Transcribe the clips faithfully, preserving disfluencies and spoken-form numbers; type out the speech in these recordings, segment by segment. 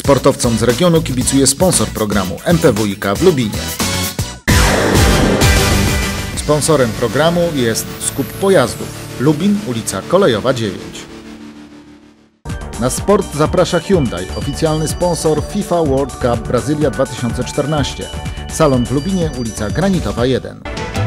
Sportowcom z regionu kibicuje sponsor programu M P W I K w Lubinie. Sponsorem programu jest Skup Pojazdów, Lubin, ulica Kolejowa dziewięć. Na sport zaprasza Hyundai, oficjalny sponsor FIFA World Cup Brazylia dwa tysiące czternaście. Salon w Lubinie, ulica Granitowa jeden.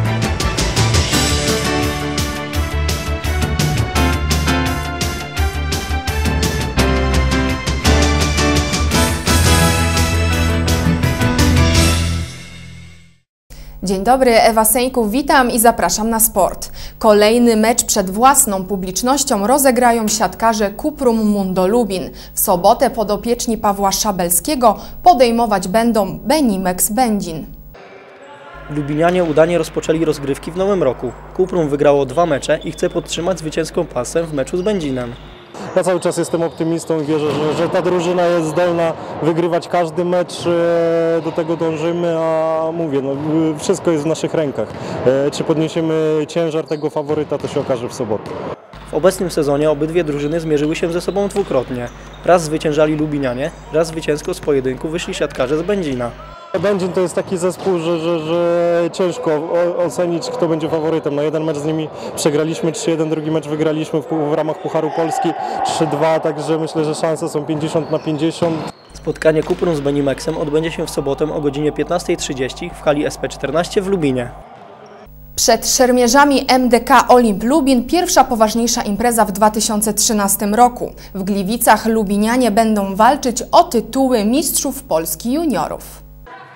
Dzień dobry, Ewa Seńków, witam i zapraszam na sport. Kolejny mecz przed własną publicznością rozegrają siatkarze Cuprum Mundo Lubin. W sobotę podopieczni Pawła Szabelskiego podejmować będą Benimex Będzin. Lubinianie udanie rozpoczęli rozgrywki w nowym roku. Cuprum wygrało dwa mecze i chce podtrzymać zwycięską pasę w meczu z Będzinem. Ja cały czas jestem optymistą i wierzę, że, że ta drużyna jest zdolna wygrywać każdy mecz, do tego dążymy, a mówię, no, wszystko jest w naszych rękach. Czy podniesiemy ciężar tego faworyta, to się okaże w sobotę. W obecnym sezonie obydwie drużyny zmierzyły się ze sobą dwukrotnie. Raz zwyciężali Lubinianie, raz zwycięsko z pojedynku wyszli siatkarze z Będzina. Będzin to jest taki zespół, że, że, że ciężko ocenić, kto będzie faworytem. No, jeden mecz z nimi przegraliśmy trzy jeden, drugi mecz wygraliśmy w, w ramach Pucharu Polski trzy dwa, także myślę, że szanse są pięćdziesiąt na pięćdziesiąt. Spotkanie Cuprum z Benimexem odbędzie się w sobotę o godzinie piętnastej trzydzieści w hali S P czternaście w Lubinie. Przed szermierzami M D K Olimp Lubin pierwsza poważniejsza impreza w dwa tysiące trzynastym roku. W Gliwicach lubinianie będą walczyć o tytuły mistrzów Polski juniorów.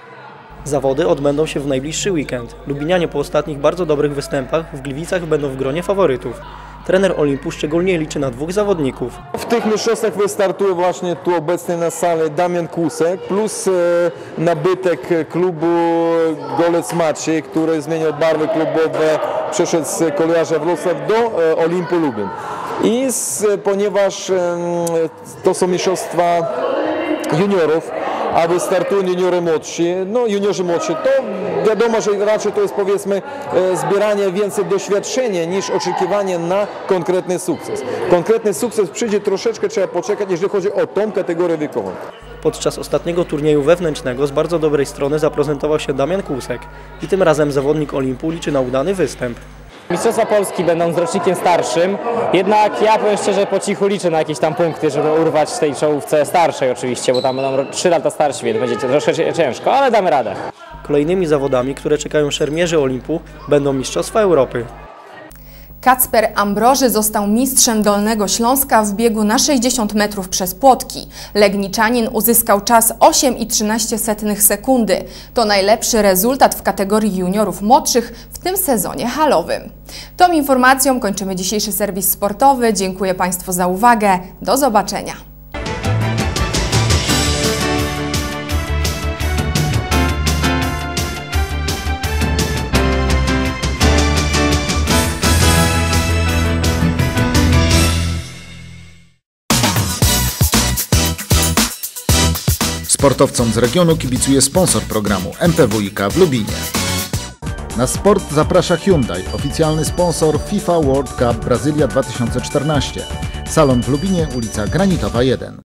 Zawody odbędą się w najbliższy weekend. Lubinianie po ostatnich bardzo dobrych występach w Gliwicach będą w gronie faworytów. Trener Olimpu szczególnie liczy na dwóch zawodników. W tych mistrzostwach wystartuje właśnie tu obecny na sali Damian Kusek, plus e, nabytek klubu Golec Maciej, który zmieniał barwy klubowe, przeszedł z Kolejarza Wrocław do e, Olimpu Lubin. I z, ponieważ e, to są mistrzostwa juniorów, a wystartują juniory młodsi, no juniorzy młodsi, to wiadomo, że raczej to jest, powiedzmy, zbieranie więcej doświadczenia niż oczekiwanie na konkretny sukces. Konkretny sukces przyjdzie troszeczkę, trzeba poczekać, jeżeli chodzi o tą kategorię wiekową. Podczas ostatniego turnieju wewnętrznego z bardzo dobrej strony zaprezentował się Damian Kusek i tym razem zawodnik Olimpu liczy na udany występ. Mistrzostwa Polski będą z rocznikiem starszym, jednak ja powiem szczerze, po cichu liczę na jakieś tam punkty, żeby urwać w tej czołówce starszej oczywiście, bo tam będą trzy lata starsi, więc będzie troszkę ciężko, ale damy radę. Kolejnymi zawodami, które czekają szermierzy Olimpu, będą Mistrzostwa Europy. Kacper Ambroży został mistrzem Dolnego Śląska w biegu na sześćdziesiąt metrów przez płotki. Legniczanin uzyskał czas osiem i trzynaście setnych sekundy. To najlepszy rezultat w kategorii juniorów młodszych w tym sezonie halowym. Tą informacją kończymy dzisiejszy serwis sportowy. Dziękuję Państwu za uwagę. Do zobaczenia. Sportowcom z regionu kibicuje sponsor programu M P W I K w Lubinie. Na sport zaprasza Hyundai, oficjalny sponsor FIFA World Cup Brazylia dwa tysiące czternaście. Salon w Lubinie, ulica Granitowa jeden.